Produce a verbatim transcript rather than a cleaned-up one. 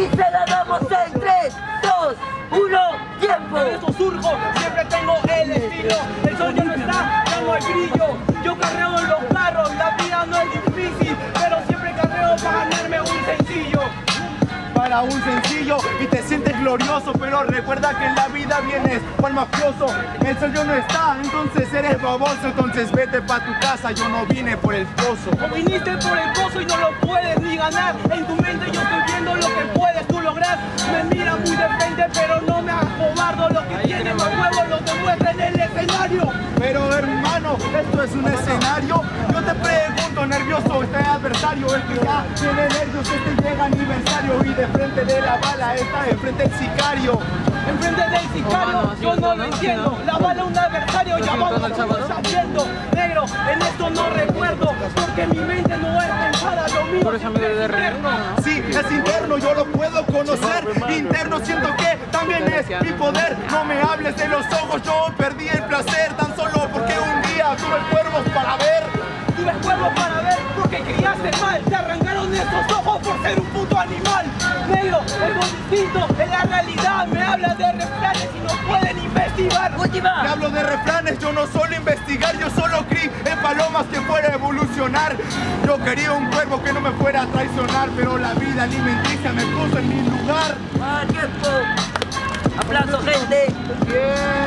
Y se la damos en tres, dos, uno, tiempo. Por eso surjo, siempre tengo el estilo. El sol ya no está, ya no hay brillo. Yo carreo en los carros, la vida no es difícil, pero siempre carreo para ganarme un sencillo. Para un sencillo y te sientes glorioso, pero recuerda que en la vida vienes cual mafioso. El sol ya no está, entonces eres baboso. Entonces vete pa' tu casa, yo no vine por el pozo. O viniste por el pozo y no lo puedes ni ganar. En tu mente yo estoy viendo lo que puedes tú lograr. Me mira muy de frente, pero no me acobardo. Lo que tiene más huevos lo demuestra en el escenario. Pero hermano, esto es un escenario. Yo te pregunto, nervioso este adversario. El que ya tiene nervios, este llega aniversario. Y de frente de la bala está de frente el sicario. Enfrente del sicario, yo no lo entiendo. La bala un adversario, ya vamos sabiendo. Negro, en esto no recuerdo, porque mi mente no es pensada, lo mío es interno. Sí, es interno, yo lo puedo conocer. Interno siento que también es mi poder. No me hables de los ojos, yo perdí el placer tan solo porque un día tuve cuervos para ver. Tuve cuervos para ver porque criaste mal. Te arrancaron esos ojos por ser un puto animal. Negro, algo distinto en la realidad. Me hablan de refranes y no pueden investigar. Última. Me hablo de refranes, yo no solo investigar. Yo solo creí en palomas que fuera a evolucionar. Yo quería un cuervo que no me fuera a traicionar, pero la vida alimenticia me puso en mi lugar. Ah, tiempo. Aplauso, gente. Bien.